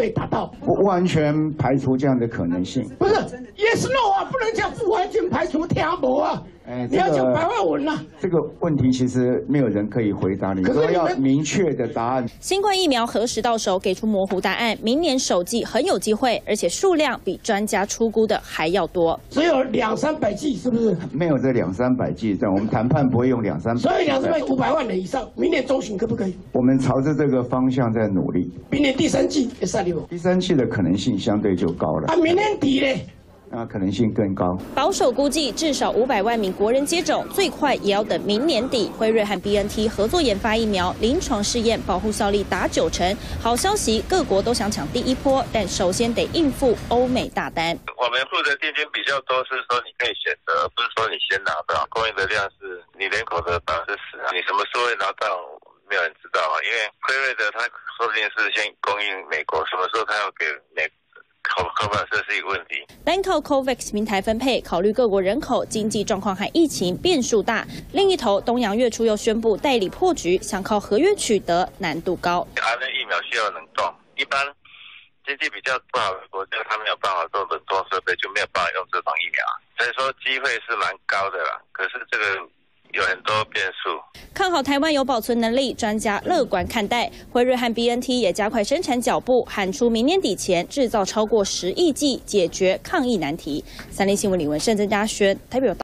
可以达到？ 不完全排除这样的可能性。 不是 yes no 啊，不能讲不完全排除听不啊。你要讲白话文啊。 这个问题其实没有人可以回答你，说要明确的答案。 新冠疫苗何时到手？给出模糊答案。明年首季很有机会，而且数量比专家初估的还要多。 只有200-300剂，是不是？ 没有这200-300剂，这样我们谈判不会用200-300。 所以200-500万人以上，明年中旬可不可以？ 我们朝着这个方向在努力。 明年第3季也上流。 第3季的可能性相对就高了。 明年底呢？ 那可能性更高。 保守估计，至少500万名国人接种，最快也要等明年底。辉瑞和 BNT 合作研发疫苗，临床试验保护效力达90%。好消息，各国都想抢第一波，但首先得应付欧美大单。 我们付的定金比较多，是说你可以选择，不是说你先拿到。供应的量是你人口的10%啊，你什么时候会拿到？没有人知道啊，因为辉瑞的他说不定是先供应美国，什么时候他要给美国？口感这是一个问题。 单靠 COVAX 平台分配，考虑各国人口、经济状况和疫情变数大。另一头，东洋月初又宣布代理破局，想靠合约取得难度高。 RNA 疫苗需要冷冻，一般经济比较不好的国家，他没有办法做冷冻设备，就没有办法用这种疫苗，所以说机会是蛮高的啦。可是这个有很多变数。 看好台湾有保存能力，专家乐观看待。辉瑞和 BNT 也加快生产脚步，喊出明年底前制造超过10亿剂，解决抗疫难题。3立新闻李文胜、曾嘉轩台北有。